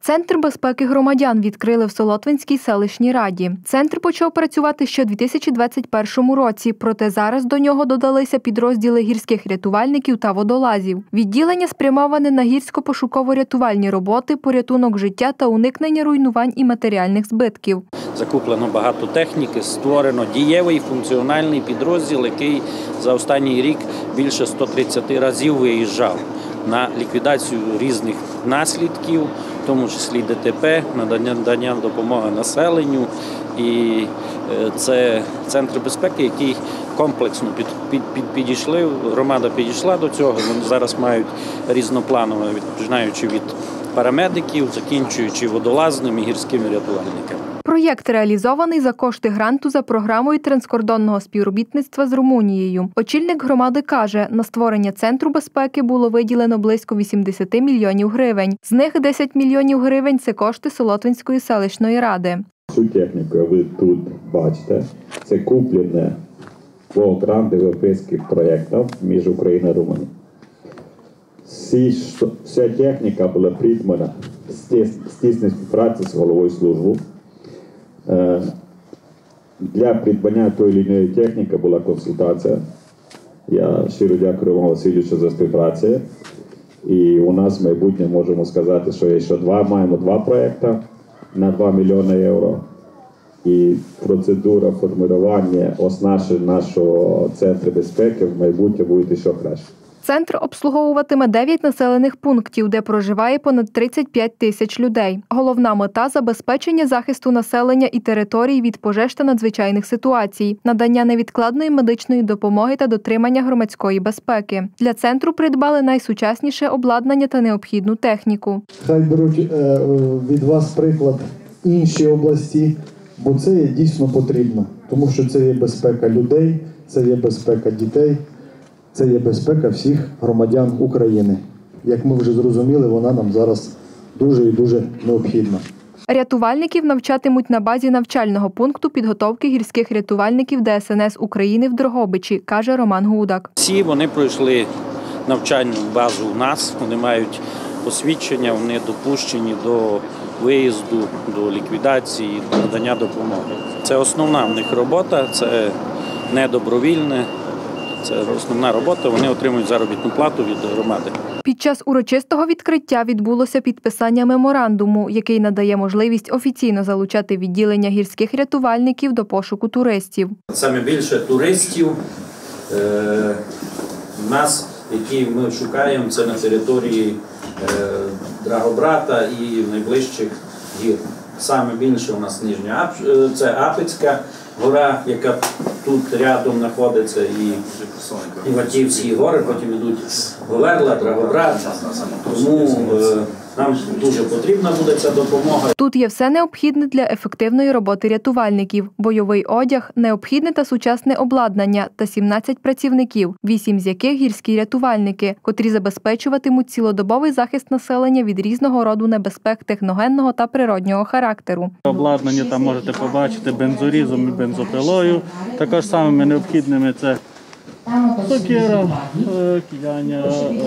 Центр безпеки громадян відкрили в Солотвинській селищній раді. Центр почав працювати ще у 2021 році, проте зараз до нього додалися підрозділи гірських рятувальників та водолазів. Відділення спрямоване на гірсько-пошуково-рятувальні роботи, порятунок життя та уникнення руйнувань і матеріальних збитків. Закуплено багато техніки, створено дієвий функціональний підрозділ, який за останній рік більше 130 разів виїжджав на ліквідацію різних наслідків, в тому числі ДТП, надання допомоги населенню. І це центр безпеки, який комплексно підійшли, громада підійшла до цього. Вони зараз мають різнопланове, починаючи від парамедиків, закінчуючи водолазними і гірськими рятувальниками. Проєкт реалізований за кошти гранту за програмою транскордонного співробітництва з Румунією. Очільник громади каже, на створення центру безпеки було виділено близько 80 мільйонів гривень. З них 10 мільйонів гривень – це кошти Солотвинської селищної ради. Цю техніку ви тут бачите. Це куплене по гранту європейських проєктів між Україною і Румунією. Вся техніка була придбана в тісній співпраці з головою служби. Для придбання тої чи іншої техніки була консультація. Я щиро дякую Роману Васильовичу за співпрацю. І у нас в майбутньому можемо сказати, що ще маємо два проєкти на 2 мільйони євро. І процедура формування оснащення нашого центру безпеки в майбутньому буде ще краще. Центр обслуговуватиме 9 населених пунктів, де проживає понад 35 тисяч людей. Головна мета – забезпечення захисту населення і територій від пожеж та надзвичайних ситуацій, надання невідкладної медичної допомоги та дотримання громадської безпеки. Для центру придбали найсучасніше обладнання та необхідну техніку. Хай беруть від вас приклад інші області, бо це є дійсно потрібно, тому що це є безпека людей, це є безпека дітей. Це є безпека всіх громадян України. Як ми вже зрозуміли, вона нам зараз дуже і дуже необхідна. Рятувальників навчатимуть на базі навчального пункту підготовки гірських рятувальників ДСНС України в Дрогобичі, каже Роман Гудак. Всі вони пройшли навчальну базу у нас, вони мають посвідчення, вони допущені до виїзду, до ліквідації, до надання допомоги. Це основна в них робота, це не добровільне. Це основна робота, вони отримують заробітну плату від громади. Під час урочистого відкриття відбулося підписання меморандуму, який надає можливість офіційно залучати відділення гірських рятувальників до пошуку туристів. Саме більше туристів у нас, які ми шукаємо, це на території Драгобрата і найближчих гір. Саме більше у нас це Апицька гора, яка тут рядом знаходиться, і Ватівські гори, потім йдуть Говерла, Драгобрат. Тому нам дуже потрібна буде ця допомога. Тут є все необхідне для ефективної роботи рятувальників. Бойовий одяг, необхідне та сучасне обладнання та 17 працівників, 8 з яких гірські рятувальники, котрі забезпечуватимуть цілодобовий захист населення від різного роду небезпек техногенного та природнього характеру. Обладнання там можете побачити бензорізом і бензопилою. Також самими необхідними це сокира, кияння,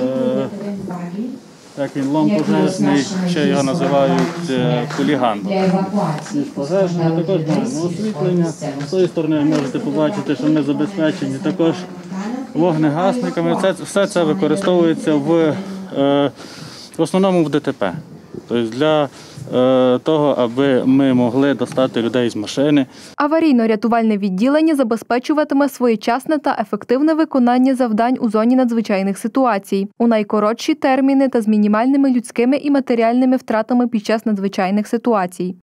як він, лом пожежний, ще його називають хуліган. Пожежний, також маємо освітлення. З цієї сторони можете побачити, що ми забезпечені також вогнегасниками. Все це використовується в основному в ДТП. Тобто для того, аби ми могли достати людей з машини. Аварійно-рятувальне відділення забезпечуватиме своєчасне та ефективне виконання завдань у зоні надзвичайних ситуацій, у найкоротші терміни та з мінімальними людськими і матеріальними втратами під час надзвичайних ситуацій.